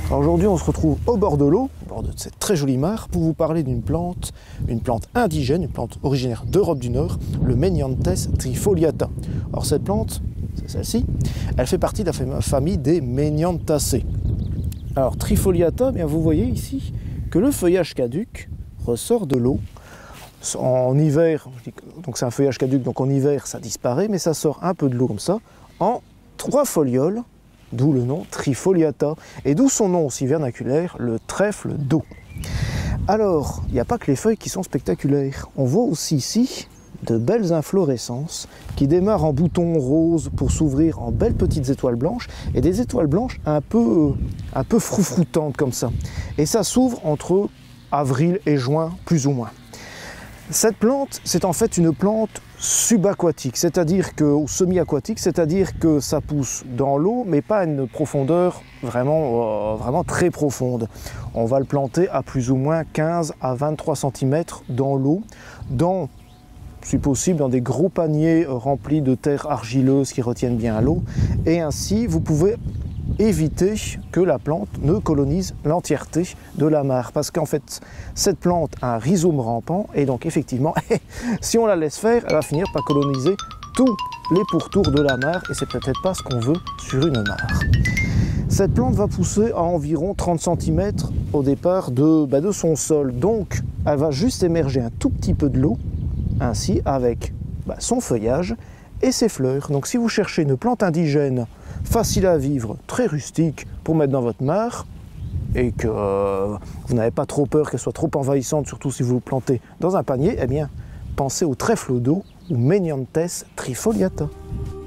Alors aujourd'hui, on se retrouve au bord de l'eau, au bord de cette très jolie mare, pour vous parler d'une plante indigène, une plante originaire d'Europe du Nord, le Meniantes trifoliata. Alors cette plante, c'est celle-ci, elle fait partie de la famille des Meniantaceae. Alors trifoliata, bien vous voyez ici que le feuillage caduc ressort de l'eau. En hiver, donc c'est un feuillage caduc, donc en hiver ça disparaît, mais ça sort un peu de l'eau comme ça, en 3 folioles, d'où le nom trifoliata, et d'où son nom aussi vernaculaire, le trèfle d'eau. Alors, il n'y a pas que les feuilles qui sont spectaculaires, on voit aussi ici de belles inflorescences qui démarrent en boutons roses pour s'ouvrir en belles petites étoiles blanches, et des étoiles blanches un peu froufroutantes comme ça. Et ça s'ouvre entre avril et juin, plus ou moins. Cette plante, c'est en fait une plante subaquatique, c'est-à-dire que, ou semi-aquatique, c'est-à-dire que ça pousse dans l'eau, mais pas à une profondeur vraiment très profonde. On va le planter à plus ou moins 15 à 23 cm dans l'eau, si possible, dans des gros paniers remplis de terre argileuse qui retiennent bien l'eau, et ainsi vous pouvez éviter que la plante ne colonise l'entièreté de la mare, parce qu'en fait cette plante a un rhizome rampant, et donc effectivement si on la laisse faire, elle va finir par coloniser tous les pourtours de la mare, et c'est peut-être pas ce qu'on veut sur une mare. Cette plante va pousser à environ 30 cm au départ de son sol, donc elle va juste émerger un tout petit peu de l'eau, ainsi avec son feuillage et ses fleurs. Donc si vous cherchez une plante indigène facile à vivre, très rustique pour mettre dans votre mare, et que vous n'avez pas trop peur qu'elle soit trop envahissante, surtout si vous le plantez dans un panier, eh bien pensez au trèfle d'eau ou Meniantes trifoliata.